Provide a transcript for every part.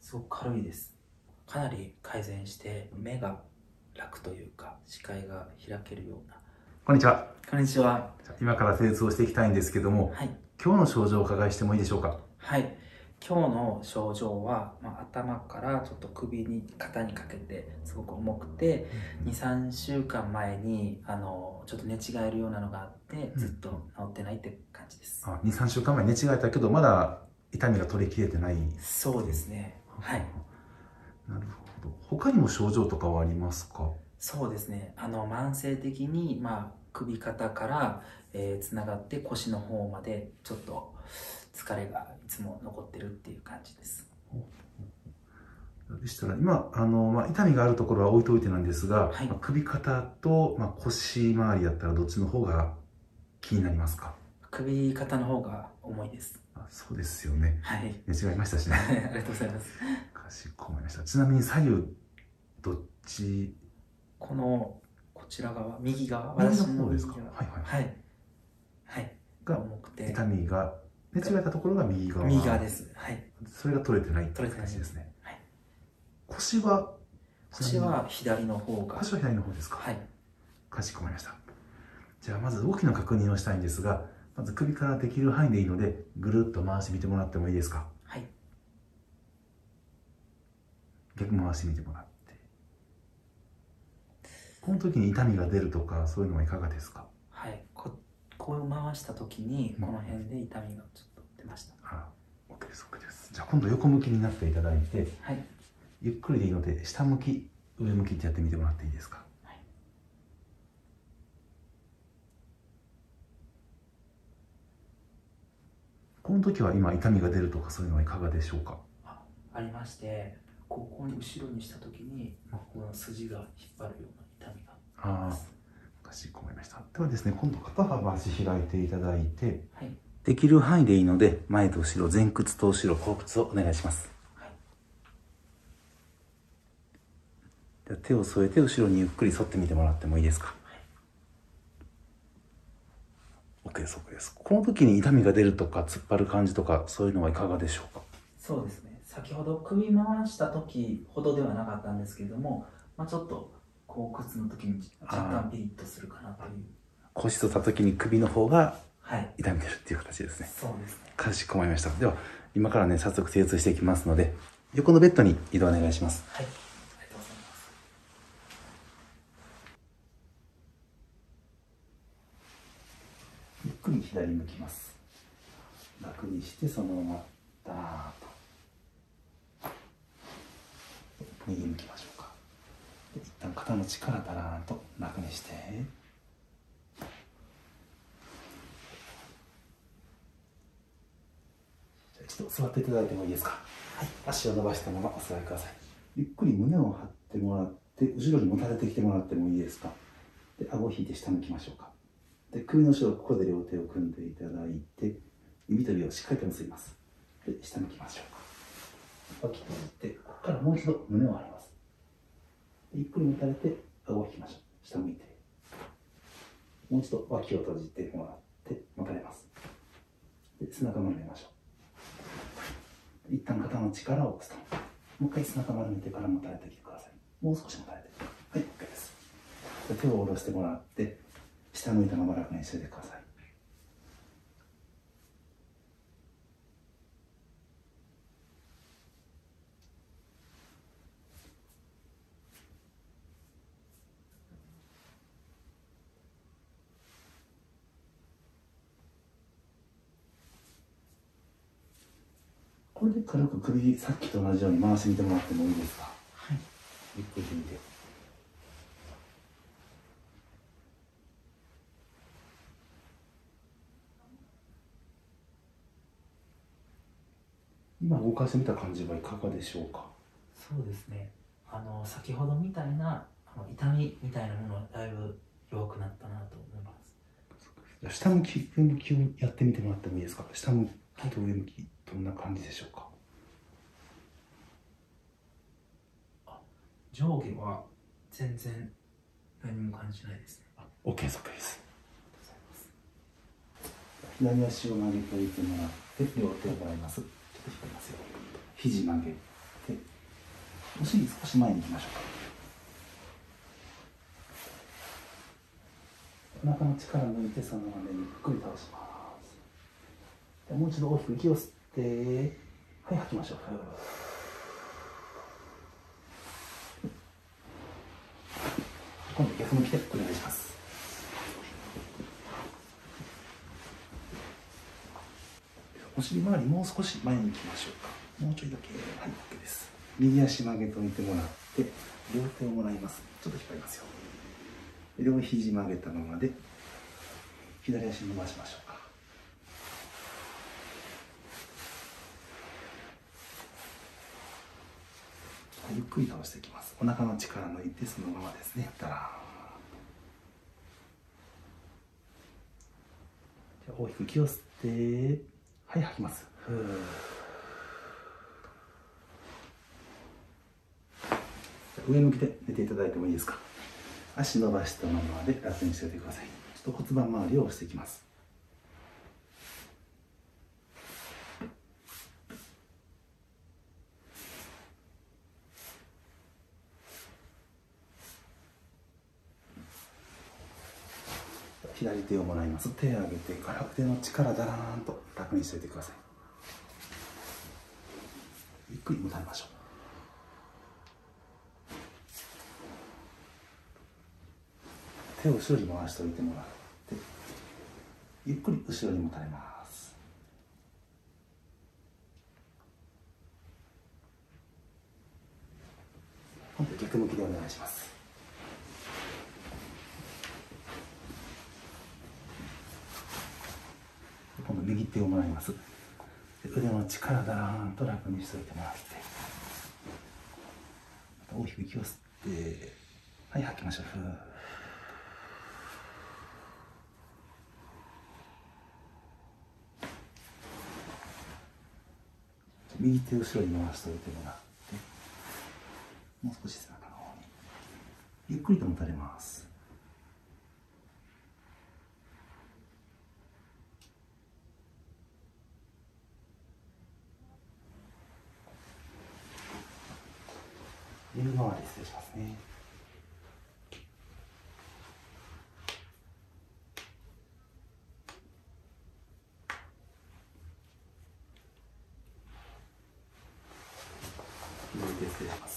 すごく軽いです。かなり改善して目が楽というか視界が開けるような。 こんにちは。 こんにちは。 今から施術をしていきたいんですけども、 はい、 今日の症状をお伺いしてもいいでしょうか。 はい、今日の症状は、頭からちょっと首に肩にかけてすごく重くて、2、3週間前にちょっと寝違えるようなのがあってずっと治ってないって感じです。 2、3週間前寝違えたけどまだ痛みが取りきれてない。 そうですね。はい。 なるほど。他にも症状とかはありますか。 そうですね。慢性的に、首肩から、つながって腰の方までちょっと疲れがいつも残ってるっていう感じです。 でしたら今痛みがあるところは置いといてなんですが、 はい、 首肩と、腰周りだったらどっちの方が気になりますか。 首肩の方が重いです。 そうですよね。 はい。 寝違いましたしね。 ありがとうございます。 かしこまりました。ちなみに左右どっち。 こちら側、右側、 右の私の方ですか。 右側、 はいはい。 はい、はい、 が重くて痛みが寝違えたところが右側。 右側です。はい。 それが取れてないって取れてない形ですね。 はい。 腰は左の方が。 腰は左の方ですか。 はい。 かしこまりました。じゃあまず動きの確認をしたいんですが、まず首からできる範囲でいいのでぐるっと回してみてもらってもいいですか。 はい。 逆回してみてもらって、この時に痛みが出るとかそういうのはいかがですか。 はい、こう回した時にこの辺で痛みがちょっと出ました。 OK です、OKです。じゃあ今度横向きになっていただいて、 はい、 ゆっくりでいいので下向き上向きってやってみてもらっていいですか。 はい、 この時は今痛みが出るとかそういうのはいかがでしょうか。 ありまして、ここに後ろにした時にこの筋が引っ張るような痛みがあります。 かしこまりました。ではですね、今度肩幅足開いていただいて、 はい、 できる範囲でいいので前と後ろ、前屈と後ろ、後屈をお願いします。 はい、 では手を添えて後ろにゆっくり反ってみてもらってもいいですか。はい、OK です、OKです。この時に痛みが出るとか突っ張る感じとかそういうのはいかがでしょうか。 そうですね。先ほど首回した時ほどではなかったんですけれども、ちょっと後屈の時に若干ピリッとするかなという。 腰とった時に首の方がはい、 痛み出るっていう形ですね。 そうですね。 かしこまりました。では今からね早速施術していきますので、横のベッドに移動お願いします。 はい、ありがとうございます。 ゆっくり左向きます。楽にしてそのままダーッと右向きましょうか。で一旦肩の力ダラーンと楽にして、一度座っていただいてもいいですか。はい、足を伸ばしたままお座りください。ゆっくり胸を張ってもらって後ろにもたれてきてもらってもいいですか。で顎を引いて下向きましょうか。で首の後ろ、ここで両手を組んでいただいて指と指をしっかりと結びます。で下向きましょうか。脇閉じてここからもう一度胸を張ります。でゆっくりもたれて顎を引きましょう。下向いてもう一度脇を閉じてもらってもたれます。で背中丸めましょう。一旦肩の力を押すともう一回背中丸めてからもたれてきてください。もう少しもたれて、はい、OK です。で手を下ろしてもらって下向いたまま楽にしておいてください。これで軽く首、さっきと同じように回してみてもらってもいいですか。 はい、 ゆっくり見て。今動かしてみた感じはいかがでしょうか。 そうですね。先ほどみたいな痛みみたいなものはだいぶ弱くなったなと思います。 下向き、上向きをやってみてもらってもいいですか。下向きと上向き、どんな感じでしょうか。 上下は全然何も感じないですね。 OK です、OKです。左足を曲げておいてもらって、両手を払います。ちょっと引きますよ。肘曲げて、 ってお尻少し前に行きましょうか。お腹の力を抜いてそのままゆっくり倒します。でもう一度大きく息を吸ってはい吐きましょう。今度逆向きでお願いします。お尻周りもう少し前に行きましょうか。もうちょいだけ。はい、OK です。右足曲げておいてもらって両手をもらいます。ちょっと引っ張りますよ。両肘曲げたままで左足伸ばしましょうか。ゆっくり倒していきます。お腹の力抜いてそのままですね。だらーん。大きく息を吸ってはい吐きます。上向きで寝ていただいてもいいですか。足伸ばしたままで楽にしておいてください。ちょっと骨盤周りを押していきます。左手をもらいます。手を上げてから腕の力だらーんと楽にしておいてください。ゆっくり持たれましょう。手を後ろに回しておいてもらってゆっくり後ろに持たれます。今度逆向きでお願いします。今度右手をもらいます。腕の力だらーんと楽にしておいてもらって、また大きく息を吸ってはい吐きましょう。右手を後ろに回しておいてもらって、もう少し背中の方にゆっくりと持たれます。右回り失礼しますね。左手失礼します。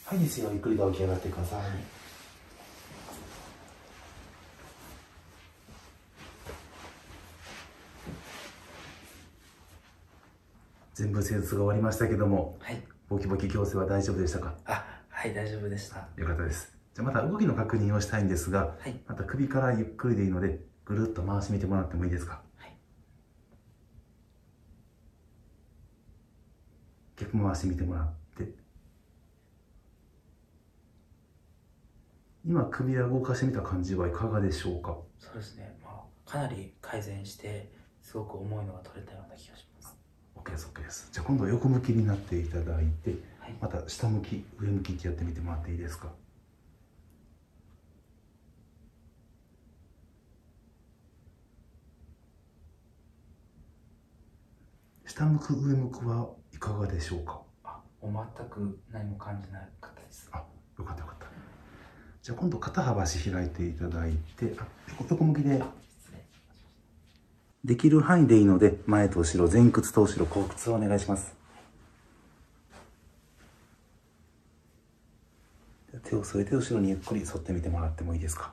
はいですよ、ゆっくりと起き上がってください。全部施術が終わりましたけども、 はい。 ボキボキ矯正は大丈夫でしたか？ はい、大丈夫でした。 よかったです。じゃあまた動きの確認をしたいんですが、 はい。 また首からゆっくりでいいので、ぐるっと回してみてもらってもいいですか？ はい。 逆回してみてもらって、今首を動かしてみた感じはいかがでしょうか？ そうですね。かなり改善して、すごく重いのが取れたような気がします。 OK です、OK です。じゃあ今度は横向きになっていただいて、 はい。 また下向き、上向きってやってみてもらっていいですか？下向く、上向くはいかがでしょうか？ もう全く何も感じなかったです。 よかったよかった。じゃあ今度肩幅し開いていただいて、横向きで。できる範囲でいいので、前と後ろ、前屈と後ろ、後屈をお願いします。手を添えて後ろにゆっくり反ってみてもらってもいいですか？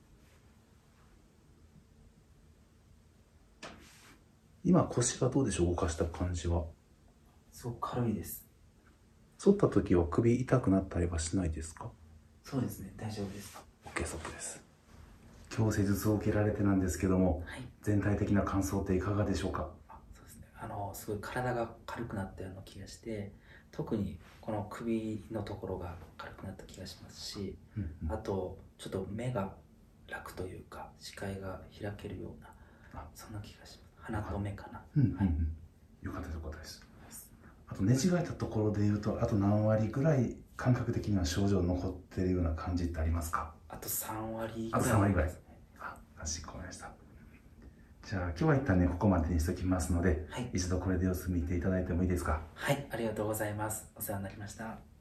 今腰がどうでしょう？動かした感じは。 すごく軽いです。 反った時は首痛くなったりはしないですか？ そうですね、大丈夫です。 OK、そうです。今日施術を受けられてなんですけども、 はい。 全体的な感想っていかがでしょうか？ そうですね。すごい体が軽くなったような気がして、特にこの首のところが軽くなった気がしますし、あと、ちょっと目が楽というか、視界が開けるような、そんな気がします。鼻と目かな。 よかったよかったです。あと寝違えたところで言うと、あと何割ぐらい感覚的には症状残ってるような感じってありますか？ あと3割ぐらい。あと3割ぐらい。かしこまりました。じゃあ今日は一旦ね、ここまでにしておきますので、一度これで様子見ていただいてもいいですか？ はい、ありがとうございます。お世話になりました。